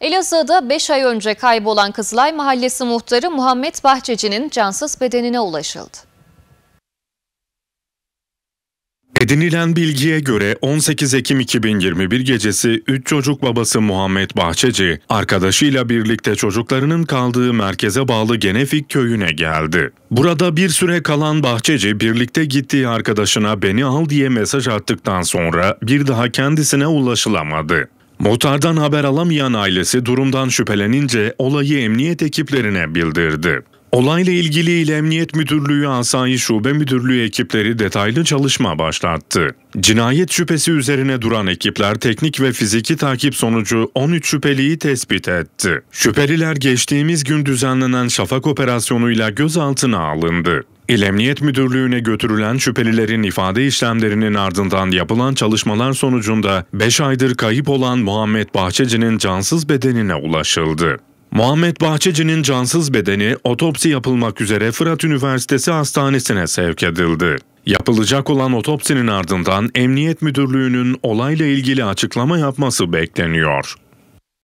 Elazığ'da 5 ay önce kaybolan Kızılay Mahallesi muhtarı Muhammed Bahçeci'nin cansız bedenine ulaşıldı. Edinilen bilgiye göre 18 Ekim 2021 gecesi 3 çocuk babası Muhammed Bahçeci, arkadaşıyla birlikte çocuklarının kaldığı merkeze bağlı Genefik köyüne geldi. Burada bir süre kalan Bahçeci, birlikte gittiği arkadaşına "beni al" diye mesaj attıktan sonra bir daha kendisine ulaşılamadı. Muhtardan haber alamayan ailesi durumdan şüphelenince olayı emniyet ekiplerine bildirdi. Olayla ilgili İl Emniyet Müdürlüğü Asayiş Şube Müdürlüğü ekipleri detaylı çalışma başlattı. Cinayet şüphesi üzerine duran ekipler teknik ve fiziki takip sonucu 13 şüpheliyi tespit etti. Şüpheliler geçtiğimiz gün düzenlenen Şafak operasyonuyla gözaltına alındı. İl Emniyet Müdürlüğü'ne götürülen şüphelilerin ifade işlemlerinin ardından yapılan çalışmalar sonucunda 5 aydır kayıp olan Muhammed Bahçeci'nin cansız bedenine ulaşıldı. Muhammed Bahçeci'nin cansız bedeni otopsi yapılmak üzere Fırat Üniversitesi Hastanesi'ne sevk edildi. Yapılacak olan otopsinin ardından Emniyet Müdürlüğü'nün olayla ilgili açıklama yapması bekleniyor.